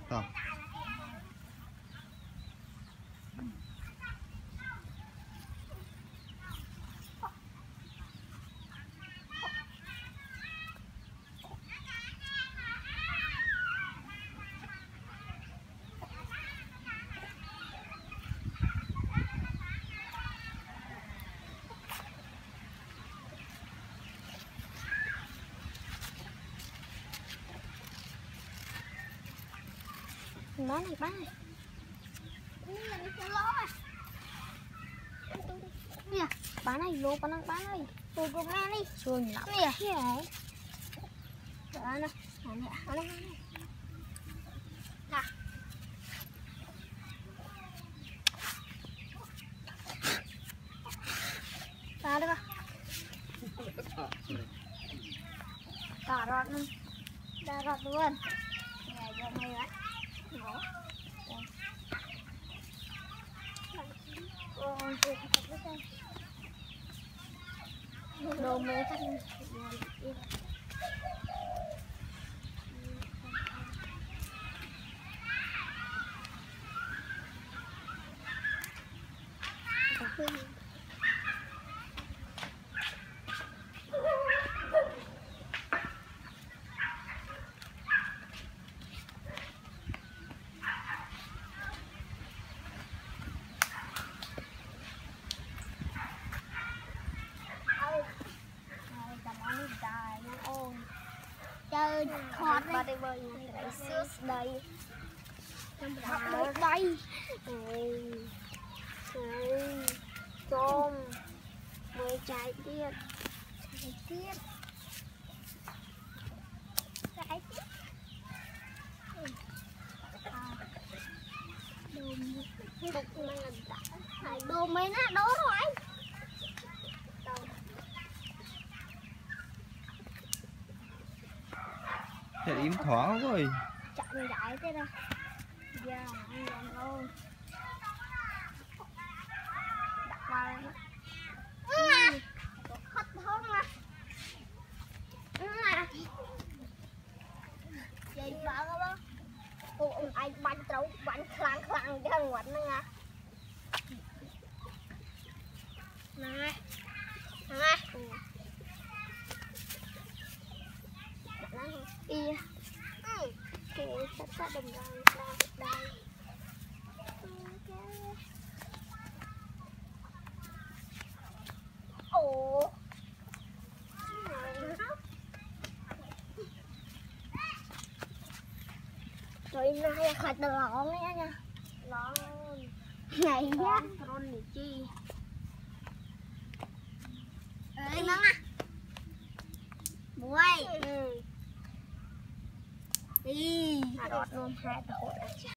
Tao. Món này bán này. Nè, bán này lô bán này. Tôi cũng nghe đi. Xuân lắm nè. Nè. Đó nè. Nè, nè. Nè. Ra đây ba. Cà rốt luôn. Cà rốt luôn. Nè, vô ngay đấy. Ngủ. Đồ mê khách chơi hot đây bơi đây đây tôm mười trái tiết đồ mấy nó đố rồi Thế im thoáng rồi. chậm lại thế đâu giờ ăn gần luôn đặt vào khách thôi mà gì bạn không ông anh bắn trấu bắn khlang cho ngoặt nữa nha này này đi kìa sắp đừng đây ồ rồi nay khạch lọn nha lọn này á con này chi ơi nắng à muối đi đọt luôn hai tổ